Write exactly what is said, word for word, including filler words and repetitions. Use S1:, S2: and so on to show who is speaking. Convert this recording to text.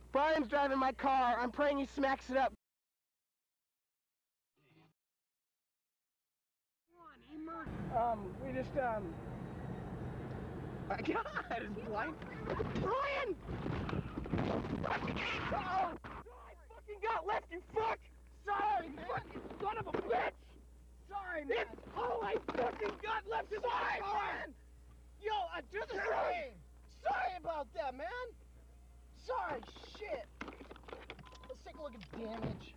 S1: Brian's driving my car. I'm praying he smacks it up. Um, we just, um... My God, it's blind. Brian! Oh, I fucking got left, you fuck! Sorry, man! You son of a bitch! Sorry, man! It's, oh, I fucking got left in my car! Man. Yo, I do the same! Sorry about that, man! Sorry, shit! Let's take a look at damage.